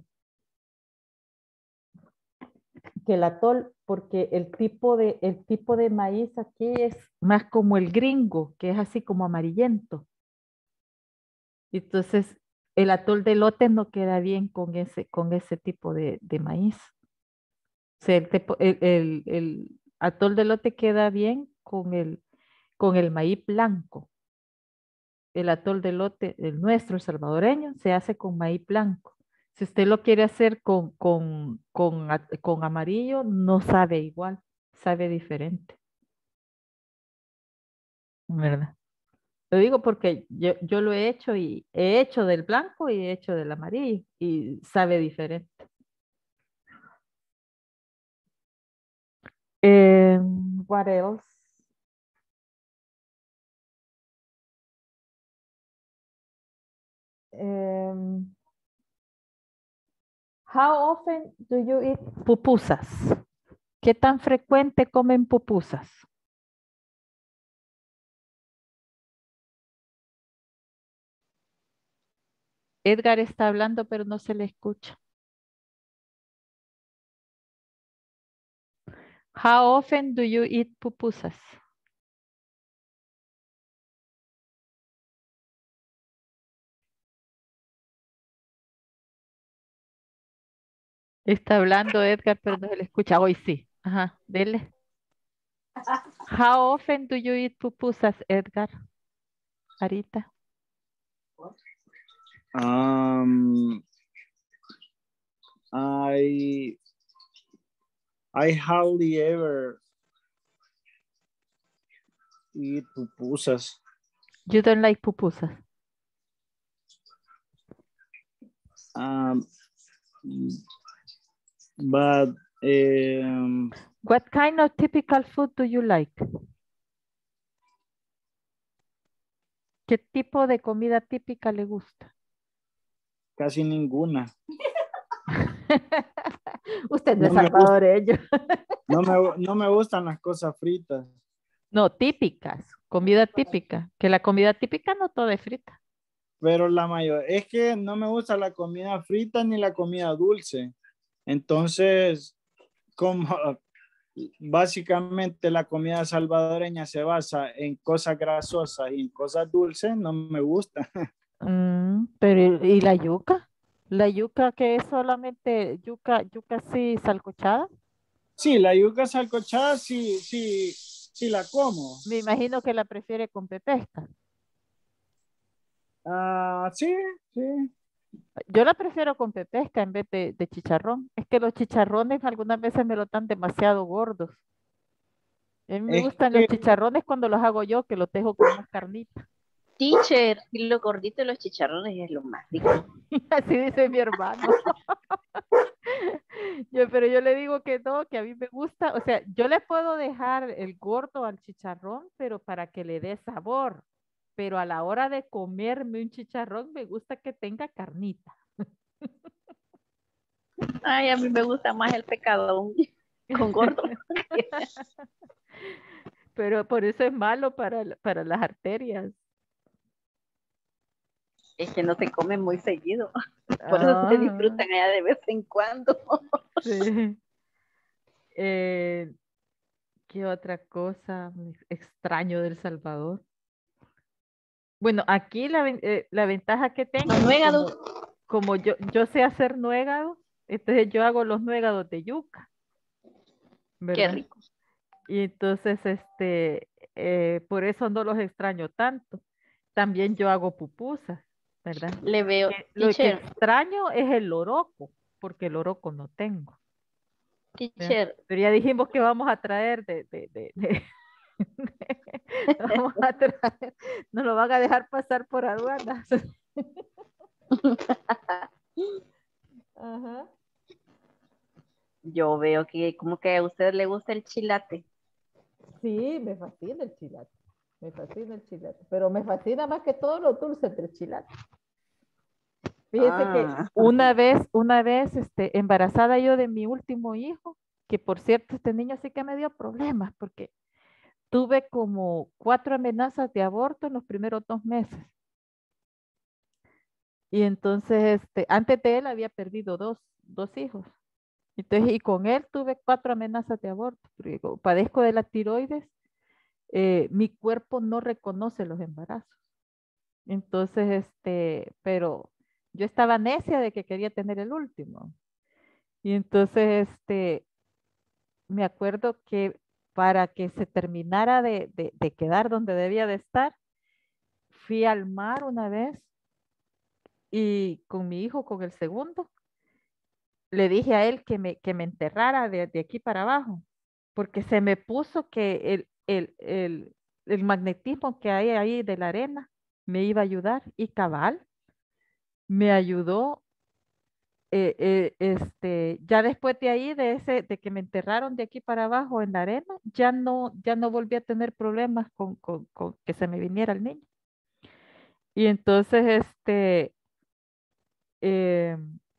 que el atol, porque el tipo de, el tipo de maíz aquí es más como el gringo, que es así como amarillento. Entonces, el atol de elote no queda bien con ese, con ese tipo de, de maíz. O sea, el, tipo- el, el- el atol de elote queda bien con el, con el maíz blanco. El atol de elote, el nuestro, el salvadoreño, se hace con maíz blanco. Si usted lo quiere hacer con, con, con, a- con amarillo, no sabe igual, sabe diferente, ¿verdad? Lo digo porque yo, yo lo he hecho y he hecho del blanco y he hecho del amarillo y sabe diferente. Um, what else? Um, how often do you eat pupusas? ¿Qué tan frecuente comen pupusas? Edgar está hablando, pero no se le escucha. How often do you eat pupusas? Está hablando Edgar, pero no se le escucha. Hoy sí. Ajá, dele. How often do you eat pupusas, Edgar? Arita. Um, I I hardly ever eat pupusas. You don't like pupusas? Um, but um, What kind of typical food do you like? ¿Qué tipo de comida típica le gusta? casi ninguna. Usted no es No me gusta, salvadoreño. no me, no me gustan las cosas fritas. No, típicas, comida típica. Que la comida típica no toda es frita. Pero la mayor, es que no me gusta la comida frita ni la comida dulce. Entonces, como básicamente la comida salvadoreña se basa en cosas grasosas y en cosas dulces, no me gusta. Mm, pero ¿y la yuca? ¿La yuca que es solamente yuca, yuca así salcochada? Sí, la yuca salcochada sí, sí, sí la como. Me imagino que la prefiere con pepesca. Ah, sí, sí. Yo la prefiero con pepesca en vez de, de chicharrón. Es que los chicharrones algunas veces me lo dan demasiado gordos. A mí me Es gustan los que chicharrones cuando los hago yo, que los dejo con más carnita. Teacher, y lo gordito de los chicharrones es lo más rico. Así dice mi hermano. Yo, pero yo le digo que no, que a mí me gusta, o sea, yo le puedo dejar el gordo al chicharrón, pero para que le dé sabor. Pero a la hora de comerme un chicharrón, me gusta que tenga carnita. Ay, a mí me gusta más el pecadón con gordo. Pero por eso es malo para, la- para las arterias. Es que no se come muy seguido. Por eso se Ah, disfrutan allá de vez en cuando. sí. Eh, ¿qué otra cosa me extraño del Salvador? Bueno, aquí la, ven- eh, la ventaja que tengo, Los que nuegados. como, como yo, yo sé hacer nuegados, entonces yo hago los nuegados de yuca, Qué ¿verdad? rico. Y entonces, este, eh, por eso no los extraño tanto. También yo hago pupusas, ¿verdad? Le veo, Que lo que teacher, extraño es el loroco, porque el loroco no tengo. ¿verdad? teacher. Pero ya dijimos que vamos a traer de, de, de, de- vamos a traer, nos lo van a dejar pasar por aduanas. Ajá. Yo veo que como que a usted le gusta el chilate. Sí, me fascina el chilate. Me fascina el chilate. Pero me fascina más que todo lo dulce del chilate. Fíjese que Ah. una vez, una vez, este, embarazada yo de mi último hijo, que por cierto este niño sí que me dio problemas porque tuve como cuatro amenazas de aborto en los primeros dos meses. Y entonces, este, antes de él había perdido dos, dos hijos. Entonces, y con él tuve cuatro amenazas de aborto. Porque como padezco de la tiroides, eh, mi cuerpo no reconoce los embarazos. Entonces, este, pero yo estaba necia de que quería tener el último. Y entonces, este, me acuerdo que para que se terminara de, de, de quedar donde debía de estar, fui al mar una vez y con mi hijo, con el segundo, le dije a él que me, que me enterrara de, de aquí para abajo, porque se me puso que el, el, el, el magnetismo que hay ahí de la arena me iba a ayudar y cabal me ayudó. eh, eh, este, ya después de ahí, de ese, de que me enterraron de aquí para abajo en la arena, ya no, ya no volví a tener problemas con, con, con que se me viniera el niño. Y entonces, este, eh,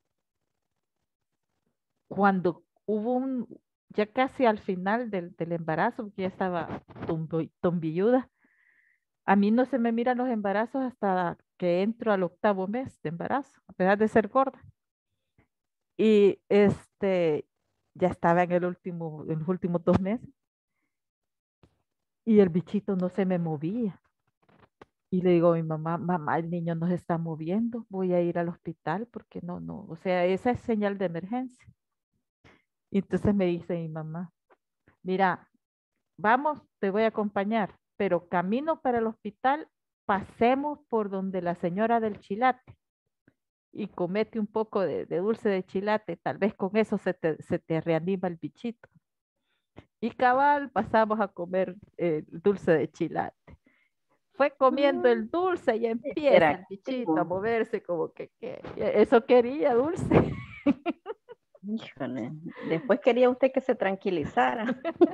cuando hubo un, ya casi al final del, del embarazo, porque ya estaba tombo- tombilluda, a mí no se me miran los embarazos hasta que entro al octavo mes de embarazo, a pesar de ser gorda. Y este, ya estaba en el último, en los últimos dos meses y el bichito no se me movía. Y le digo a mi mamá, mamá, el niño no se está moviendo, voy a ir al hospital porque no, no, o sea, esa es señal de emergencia. Y entonces me dice mi mamá, mira, vamos, te voy a acompañar, pero camino para el hospital, pasemos por donde la señora del chilate y comete un poco de, de dulce de chilate, tal vez con eso se te, se te reanima el bichito. Y cabal, pasamos a comer eh, dulce de chilate. Fue comiendo el dulce y empieza el bichito a moverse como que, que eso quería dulce. Híjole, después quería usted que se tranquilizara.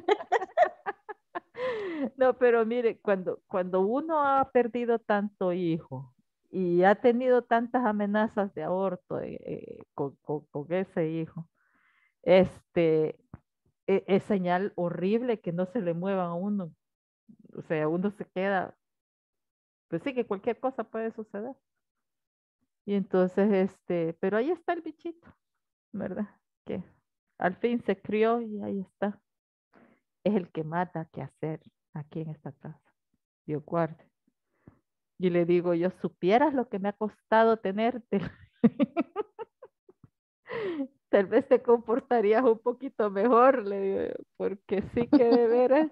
No, pero mire, cuando, cuando uno ha perdido tanto hijo y ha tenido tantas amenazas de aborto eh, eh, con, con- con ese hijo, este, e- es señal horrible que no se le muevan a uno. O sea, uno se queda, pues sí, que cualquier cosa puede suceder. Y entonces, este, pero ahí está el bichito, ¿verdad? Que al fin se crió y ahí está. Es el que mata que hacer aquí en esta casa. Dios guarde. Y le digo, yo supieras lo que me ha costado tenerte. Tal vez te comportarías un poquito mejor, le digo, yo, porque sí que de veras,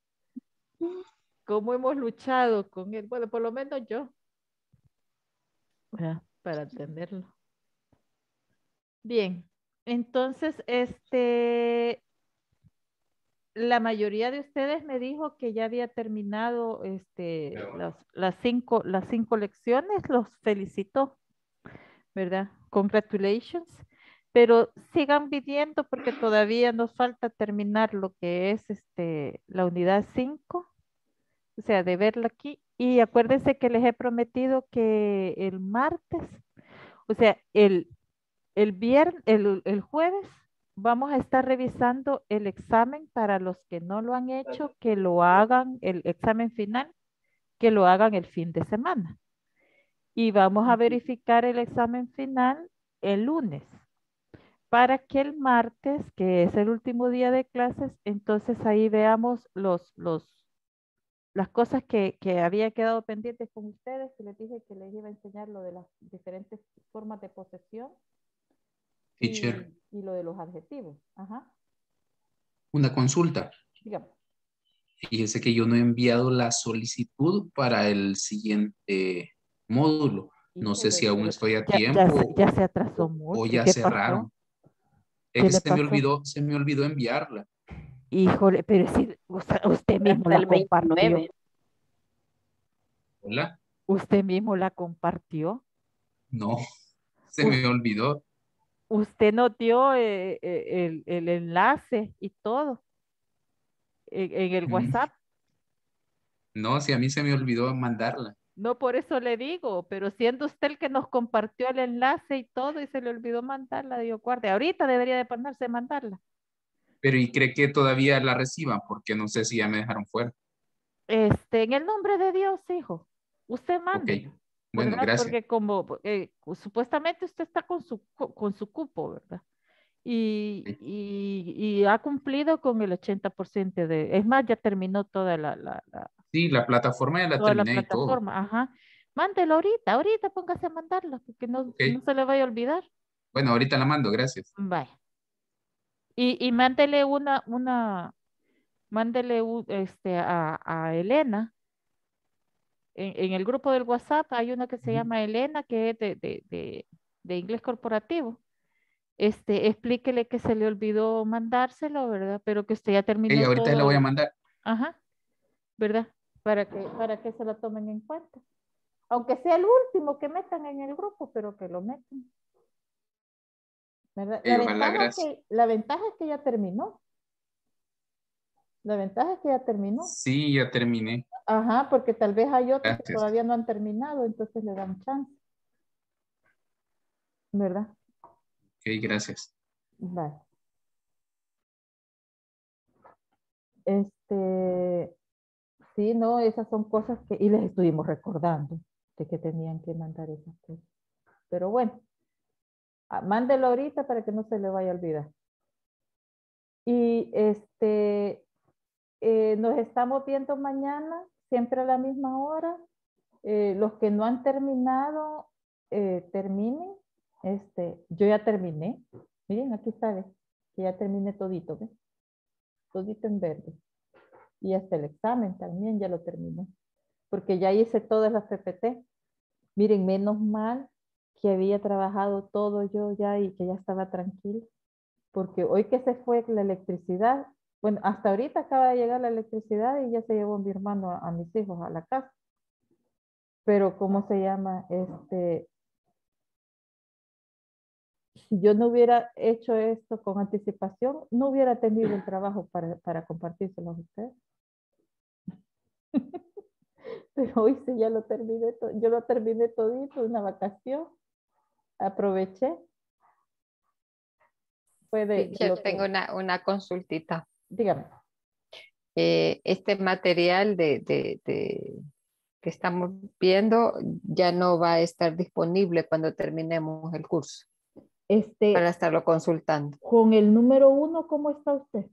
cómo hemos luchado con él. Bueno, por lo menos yo, ¿verdad? Para entenderlo. Bien, entonces, este, la mayoría de ustedes me dijo que ya había terminado este, las, las cinco, las cinco lecciones, los felicito, ¿verdad? Congratulations. Pero sigan pidiendo porque todavía nos falta terminar lo que es este, la unidad cinco, o sea, de verla aquí. Y acuérdense que les he prometido que el martes, o sea, el, el viernes, el, el jueves, vamos a estar revisando el examen para los que no lo han hecho, que lo hagan, el examen final, que lo hagan el fin de semana. Y vamos a verificar el examen final el lunes, para que el martes, que es el último día de clases, entonces ahí veamos los, los, las cosas que, que había quedado pendientes con ustedes, que les dije que les iba a enseñar lo de las diferentes formas de posesión y, Teacher, y lo de los adjetivos. Ajá, una consulta. dígame. Fíjese que yo no he enviado la solicitud para el siguiente módulo. No sé si Híjole, aún pero estoy a ya, ya, se, tiempo ya se atrasó o, o mucho. ya ¿Qué pasó? cerraron. Es ¿Qué que le se me pasó? olvidó, se me olvidó enviarla. Híjole, pero si usted, usted mismo Hasta la el compartió. veintinueve. Hola. Usted mismo la compartió. No, se Us- me olvidó. Usted nos dio eh, eh, el, el enlace y todo en, en el Mm, WhatsApp. No, si a mí se me olvidó mandarla. No por eso le digo, pero siendo usted el que nos compartió el enlace y todo y se le olvidó mandarla, Dios guarde. Ahorita debería de ponerse a mandarla. Pero ¿y cree que todavía la reciban? Porque no sé si ya me dejaron fuera. Este, en el nombre de Dios, hijo, usted Ok. mande, Bueno, ¿verdad? gracias. Porque como eh, supuestamente usted está con su, cu- con su cupo, ¿verdad? Y, y, y ha cumplido con el ochenta por ciento de, es más, ya terminó toda la, la, la- Sí, la plataforma ya la toda la terminé y todo. plataforma, ajá. Mándelo ahorita, ahorita póngase a mandarla, porque no, Ok. no se le vaya a olvidar. Bueno, ahorita la mando, gracias. Vaya. Y, y mándele una, una, mándele u- este, a, a Elena. En, en el grupo del WhatsApp hay una que se Ujú. llama Elena, que es de, de, de, de inglés corporativo. Este, explíquele que se le olvidó mandárselo, ¿verdad? Pero que usted ya Ey, terminó ahorita se todo la voy a el, mandar. ajá, ¿verdad? Para que, para que se lo tomen en cuenta. Aunque sea el último que metan en el grupo, pero que lo metan. ¿Verdad? La Ey, ojalá, ventaja es gracias. que, la ventaja es que ya terminó. La ventaja es que ya terminó. Sí, ya terminé. Ajá, porque tal vez hay otros que Gracias. todavía no han terminado, entonces le dan chance. ¿Verdad? Ok, gracias. Vale. Este, sí, no, esas son cosas que, y les estuvimos recordando de que tenían que mandar esas cosas. Pero bueno, ah, mándelo ahorita para que no se le vaya a olvidar. Y este, eh, nos estamos viendo mañana, siempre a la misma hora. Eh, los que no han terminado, eh, terminen. Este, yo ya terminé. Miren, aquí está, ¿ve? Que ya terminé todito, ¿ve? Todito en verde. Y hasta el examen también ya lo terminé. Porque ya hice todas las P P T. Miren, menos mal que había trabajado todo yo ya y que ya estaba tranquilo. Porque hoy que se fue la electricidad, bueno, hasta ahorita acaba de llegar la electricidad y ya se llevó mi hermano a, a mis hijos a la casa. Pero, ¿cómo se llama? Este, si yo no hubiera hecho esto con anticipación, no hubiera tenido el trabajo para, para compartírselo a ustedes. Pero hoy sí ya lo terminé, to- yo lo terminé todito, una vacación, aproveché. Fue de, de Teacher, lo tengo que, una, una consultita. dígame. Eh, este material de, de, de- que estamos viendo ya no va a estar disponible cuando terminemos el curso Este, para estarlo consultando. con el número uno, ¿cómo está usted?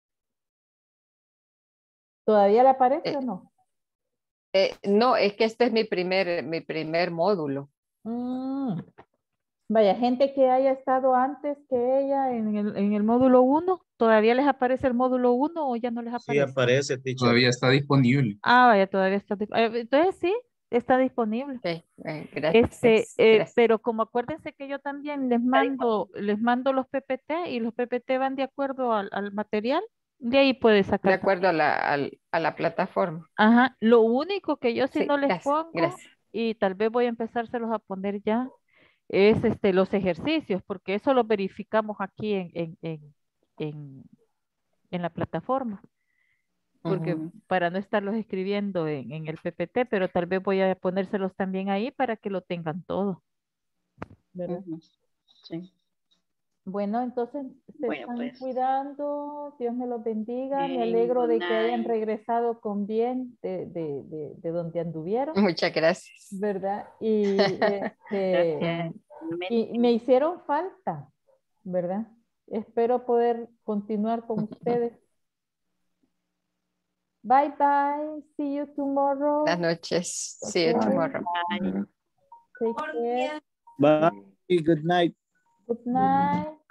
¿Todavía le aparece Eh, o no? eh, no, es que este es mi primer, mi primer módulo. Mm, vaya, gente que haya estado antes que ella en el, en el módulo uno, ¿todavía les aparece el módulo uno o ya no les Sí, aparece? aparece, teacher. Todavía está disponible. Ah, vaya, todavía está. dip- eh, Entonces sí, está disponible. Ok, eh, Este, gracias. eh, gracias. pero como acuérdense que yo también les mando, les mando los P P T y los P P T van de acuerdo al, al material, de ahí puede De sacar. acuerdo a la, al- a la plataforma. Ajá, lo único que yo sí Sí, no les gracias, pongo, gracias. y tal vez voy a empezárselos a poner ya, es este, los ejercicios, porque eso lo verificamos aquí en, en, en, en, en la plataforma, porque Ujú. para no estarlos escribiendo en, en el P P T, pero tal vez voy a ponérselos también ahí para que lo tengan todo, ¿verdad? Ujú. Sí. Bueno, entonces se Bueno, están pues. cuidando. Dios me los bendiga. Me Bien, alegro good de que hayan night. regresado con bien de, de, de, de donde anduvieron, Muchas gracias. ¿verdad? Y, este, Gracias. y me hicieron falta, ¿verdad? Espero poder continuar con ustedes. Bye bye. See you tomorrow. Buenas noches. See you Okay. tomorrow. Take care. Bye. Good night. Good night.